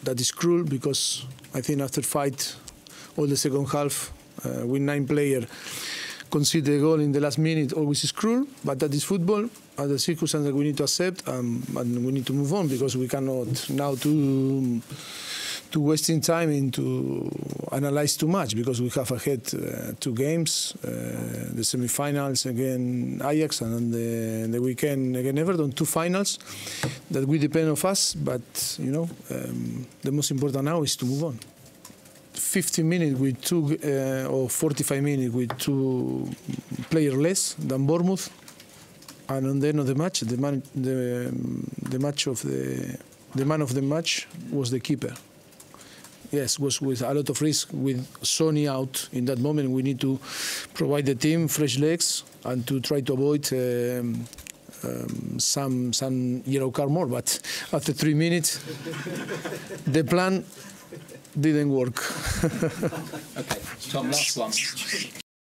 that is cruel because I think after fight all the second half with 9 players concede a goal in the last minute always is cruel, but that is football. The circumstances we need to accept and we need to move on because we cannot now to wasting time into analyze too much because we have ahead 2 games, the semi-finals against Ajax and on the weekend against Everton, 2 finals that will depend on us. But you know, the most important now is to move on. 50 minutes with 2 or 45 minutes with 2 players less than Bournemouth, and on the end of the match, the man of the match was the keeper. Yes, was with a lot of risk with Sonny out in that moment. We need to provide the team fresh legs and to try to avoid some yellow card more. But after 3 minutes, the plan didn't work. Okay, Tom, last one.